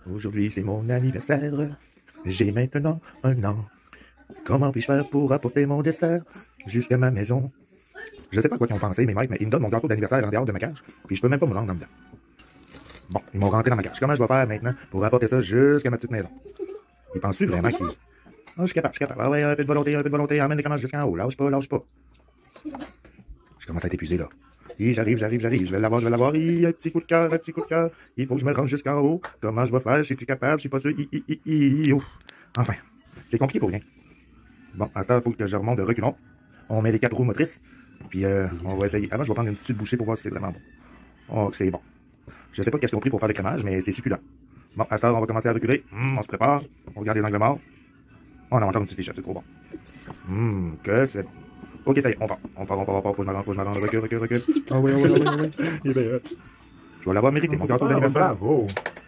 Aujourd'hui c'est mon anniversaire, j'ai maintenant 1 an. Comment puis-je faire pour apporter mon dessert jusqu'à ma maison? Je sais pas quoi qu'ils ont pensé, mes mecs, mais ils me donnent mon gâteau d'anniversaire en dehors de ma cage, puis je peux même pas me rendre en dedans. Bon, ils m'ont rentré dans ma cage. Comment je vais faire maintenant pour apporter ça jusqu'à ma petite maison? Ils pensent-tu vraiment qu'ils... Ah, je suis capable, je suis capable. Ah ouais, un peu de volonté, emmène les commandes jusqu'en haut. Lâche pas, lâche pas. Je commence à être épuisé, là. Et j'arrive. Je vais l'avoir. Un petit coup de cœur, un petit coup de cœur. Il faut que je me rende jusqu'en haut. Comment je vais faire? Je suis capable, je suis pas sûr. Ouf. Enfin, c'est compliqué pour rien. Bon, à ce temps, il faut que je remonte de reculons. On met les 4 roues motrices. Puis, on va essayer. Avant, je vais prendre une petite bouchée pour voir si c'est vraiment bon. Oh, c'est bon. Je sais pas qu'est-ce qu'on a pris pour faire le crémage, mais c'est succulent. Bon, à ce temps, on va commencer à reculer. On se prépare. On regarde les angles morts. Oh, on a encore une petite échelle, c'est trop bon. Que c'est bon. Ok, ça y est, on part. Faut que je me rende. Recule. Ah oui. Il est bien. Je vais l'avoir mérité, mon gâteau d'anniversaire. Bravo.